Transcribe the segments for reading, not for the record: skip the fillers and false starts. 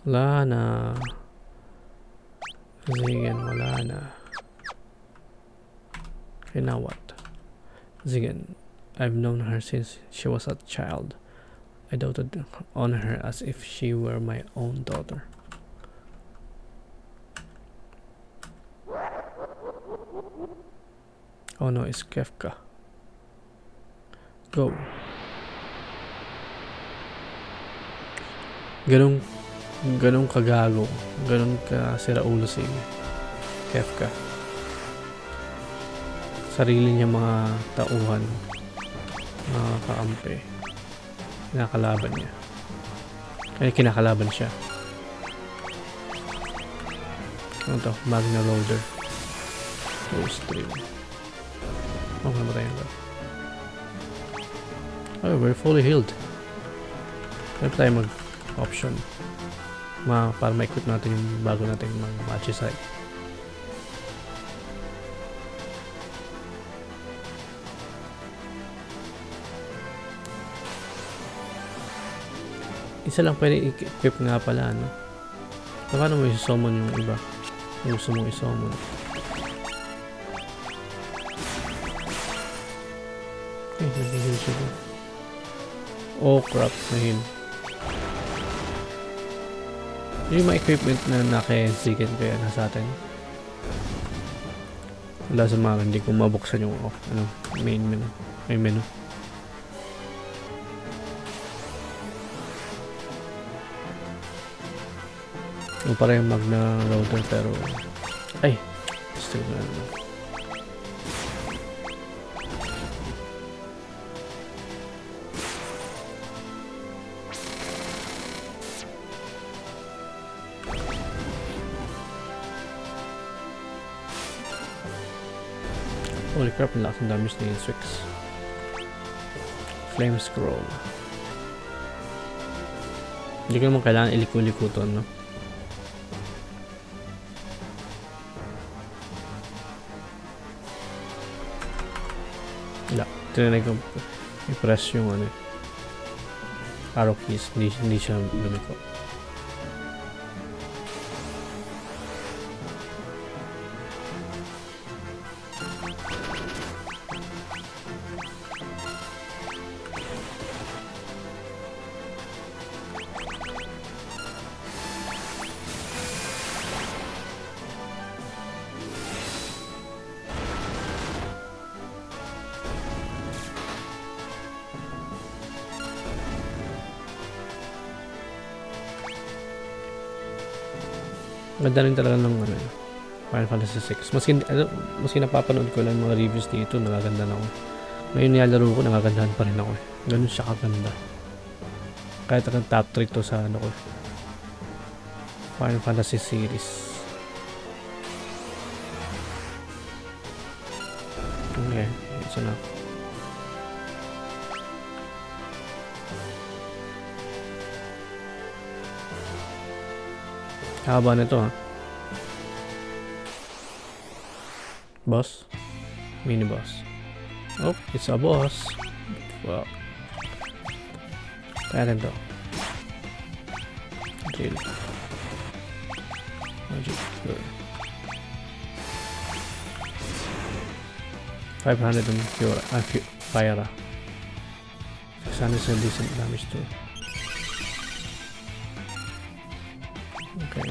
Wala na. Zigen, wala na. Okay, now what? Zigen, I've known her since she was a child. I doted on her as if she were my own daughter. Oh no, it's Kefka. Go. Ganong kagago. Ganon ka siraulo si Kefka. Sarili niya mga tauhan. Mga kaampi. Kinakalaban niya. Kaya kinakalaban siya. Ano to? Magna Loader. Close stream. Oh, namatayan ba? Oh, we're fully healed. Kaya pa tayo mag-option. Para ma-equip natin yung bago natin mag-Machisai. Isa lang pwede i-equip nga pala, no? Paano mo i-summon yung iba? Kung gusto mong i-summon. Okay, nag-heal siya doon. Oh crap, na-heal. Yung mga equipment na naka-ensikin kaya nasa atin. Wala sa mga hindi ko mabuksan yung main menu. May menu. Yung para yung Magna Loader pero ay still na holy crap, ang lakas ng damage ni Swix. Flame Scroll. Hindi ko naman kailangan iliko-liko to, no? Wala. Tinanay ko i-press yung arrow keys. Hindi siya lumiko. Ganda rin talaga ng Final Fantasy 6. Maski napapanood ko lang mga reviews dito, nagaganda na ako. Ngayon nilalaro ko, nagagandahan pa rin ako eh. Ganun siya kaganda. Kahit ang top 3 to sa Final Fantasy series. Okay, it's enough. Haba nito ha. Boss. Mini boss. Oh, it's a boss. Wow. Kaya rin to. Drill. Magic. 500 on Pyra. 600 decent damage to. Okay.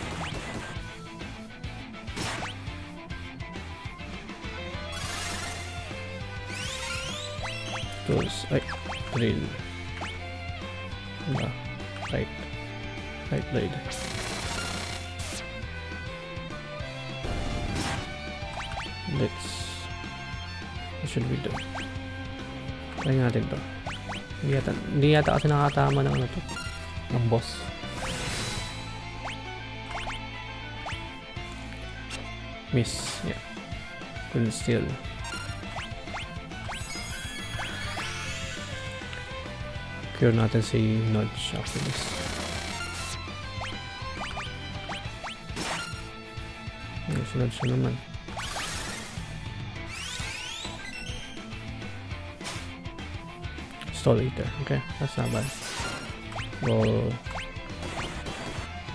Tools. Ay, drill. Right blade. What should we do? Try natin to. Hindi yata kasi nakatama ng ng boss. Miss, yeah. Couldn't steal. Cure natin si Nudge after this. Si Nudge na naman. Stall Eater. Okay, that's not bad. Roll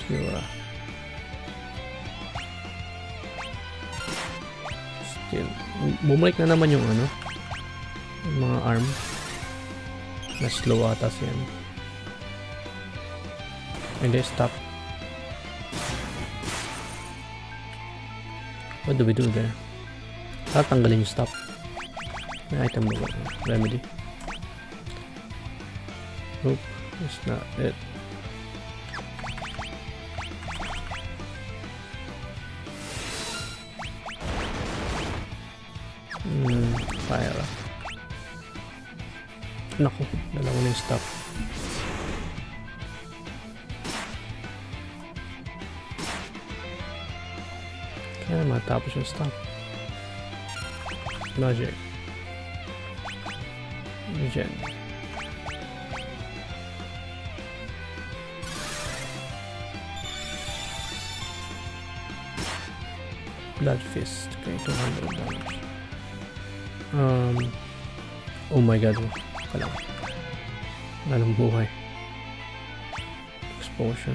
Cura. Still. Bumalik na naman yung ano. Yung mga arm. Na slow ata siya. Hindi, stop. What do we do there? Tatanggalin yung stop. May item ba? Remedy. Nope, that's not it. Fire. Naku, dalawa na yung stop. Kaya matapos yung stop. Logic. Regen. Blood Fist. Okay, 200 damage. Oh my god. Kalang. Lalong buhay. Explosion.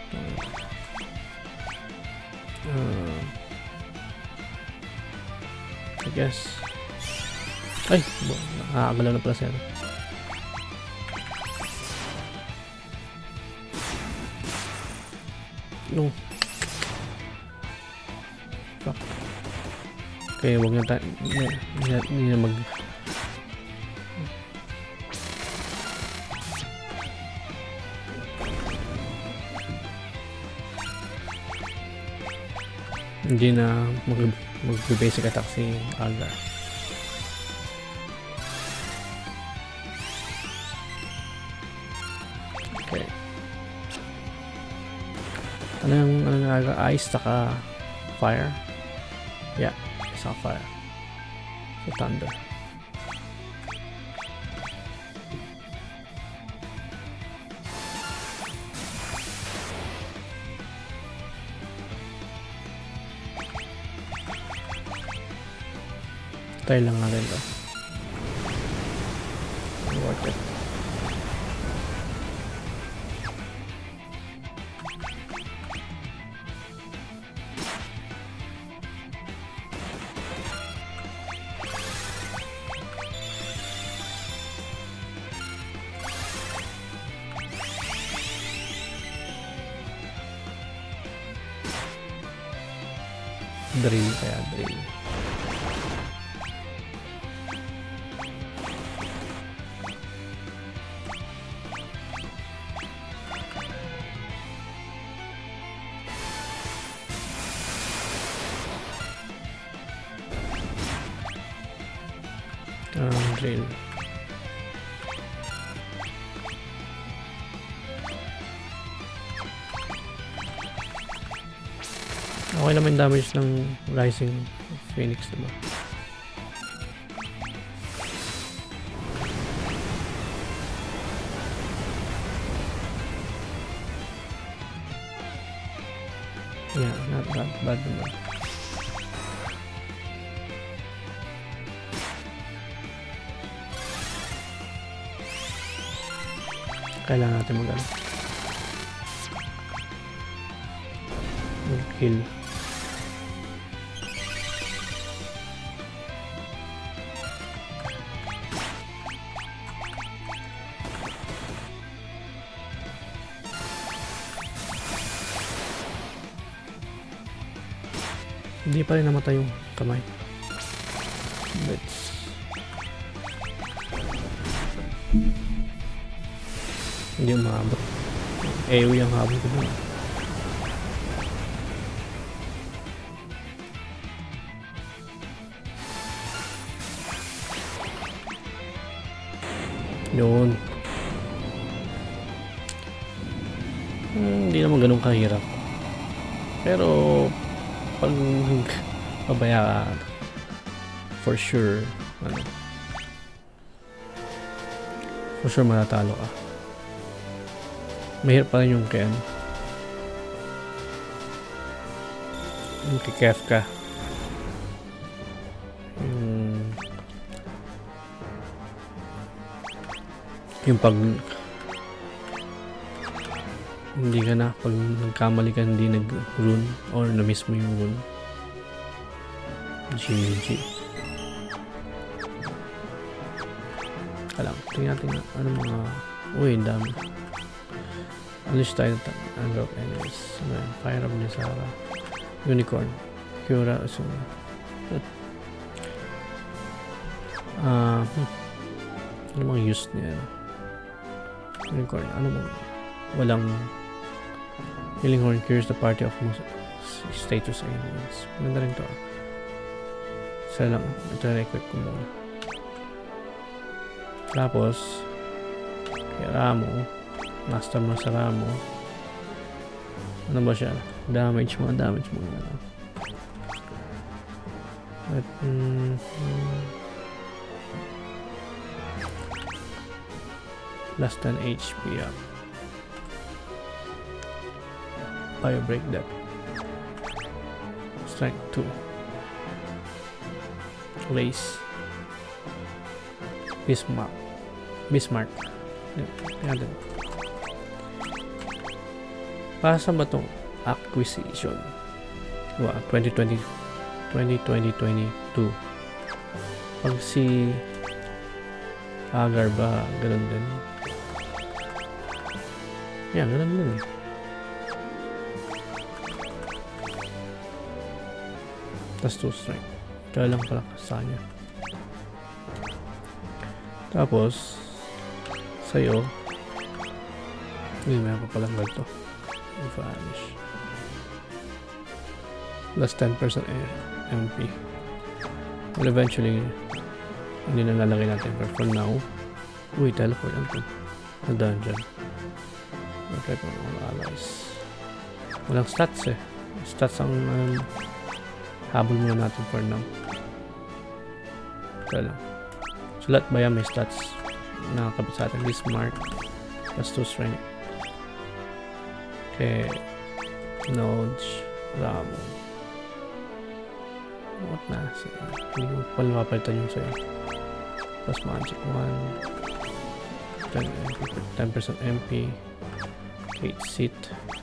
I guess. Ay! Nakakagalaw na pala siya. No. Fuck. Okay, huwag na tayo. Hindi na mag... Hindi na mag-basic attack si Algar. Okay. Ano yung Algar? Ice saka fire? Yeah, saka fire. So thunder. Tayo lang natin ito. Worth it. Drill kaya drill. Drill. Okay naman yung damage ng Rising Phoenix, diba? Yeah, not that bad naman. Kailangan natin mag-kill. Hindi pa rin namatay yung kamay. Let's... Hindi umabot. AoE yung habol ko na. Yun. Hindi naman ganun kahirap. Pero pag pabaya ka, for sure for sure matatalo ka. Mahirap pa rin yung kaya yung kikef ka, yung pag hindi ka na, pag nagkamali ka hindi nag-rune or na-miss mo yung rune. GG. Alam, tingnan natin ano mga, uy, dami. Unleash tayo ng enemies. Fire up ni Sarah. Unicorn. Cura. So, ano mga use niya? Unicorn. Ano mga walang healing horn cures the party of most status enemies. Maganda rin to. Isa lang. Ito na equip ko muna. Tapos kay Ramo. Master mo sa Ramo. Ano ba siya? Damage mo. At less than HP up. Fire break that. Strength 2. Race. Bismarck. Yan. Para sa ba itong acquisition? 2022. Pag si Agar ba, ganun din. Yan, ganun din eh. Tapos 2 strength. Kaya lang pala sa kanya. Tapos sa'yo, hindi meron pa palang ganito. Vanish. Plus 10% MP. Well, eventually, hindi na lalagay natin. But for now, uy, teleport natin. Nandaan dyan. Okay po mga allies. Walang stats eh. Stats ang habol muna natin for now. Ito lang. So lahat ba yan may stats nakakabit sa atin? Bismarck plus 2 strength. Okay. Nodes. Ramo. What na? Hindi ko pala mapalitan yung sa'yo. Plus magic 1. 10% MP. 8 seat.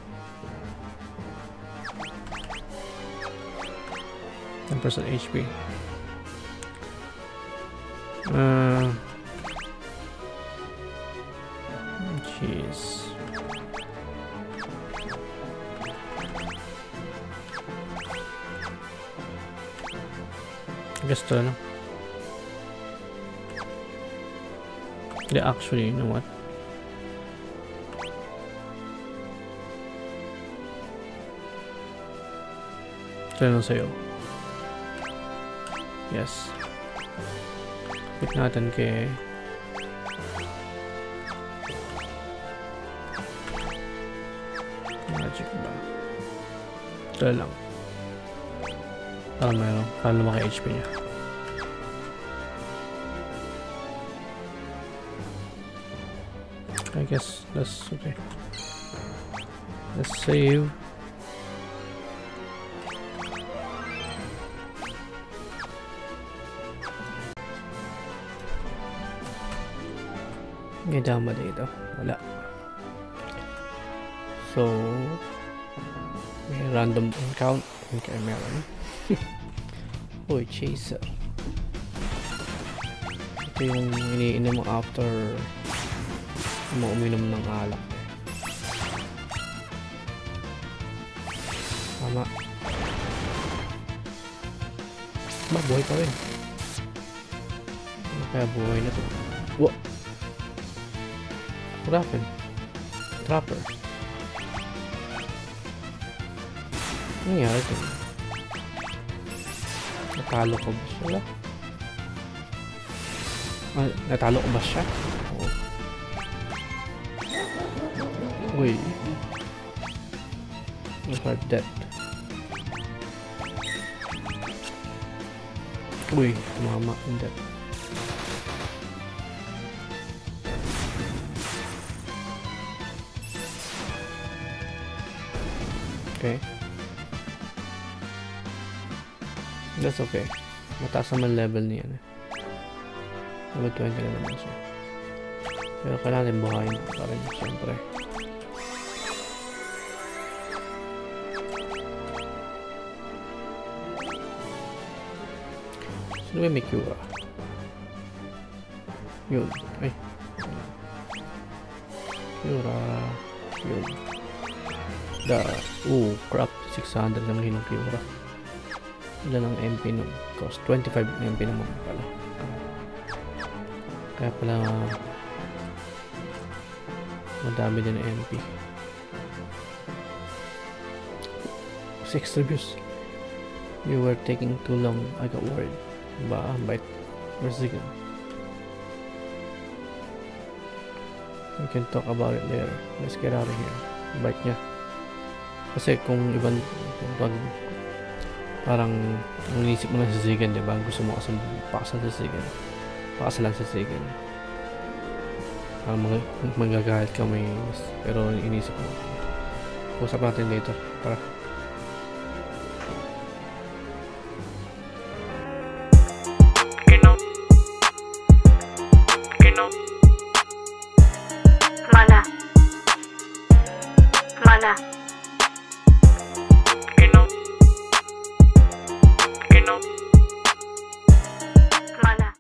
10% HP. Jeez. I guess to ano. Actually, you know what? Ito na sa'yo. Yes. Pick natin kay magic ba? Ito lang. Para lumaki HP niya. I guess that's okay. Let's save. May dama dito. Wala. So, may random encounter. Okay, meron. Uy, chaser. Ito yung iniinom mo after mo uminom ng alak. Tama. Buhay pa rin. Ano kaya buhay na to? What? What happened? Trapper. Ano nangyari ito? Natalo ko ba siya? Natalo ko ba siya? Oo. Uy. Look at that. Uy, mama in that. Okay. That's okay. Mataas naman level niya eh. Level 20 na naman siya. Pero kailangan din buhayin pa rin, siyempre. Ano ba may Cura? Yun. Ay. Cura. Yun. Crap. 600 lang yun ang Cura. Ilan ang MP nun? Cost 25 MP naman pala. Kaya pala madami din ang MP. 6 reviews. You were taking too long. I got worried. Bite. Where's the gun? We can talk about it later. Let's get out of here. Bite niya. Kasi kung ibang pag parang ang inisip mo lang sa Zigan, diba? Gusto mo kasal pakasal sa Zigan. Pakasalan sa Zigan. Parang magagalit ka may pero inisip mo. Usap natin later. Tara. Mana.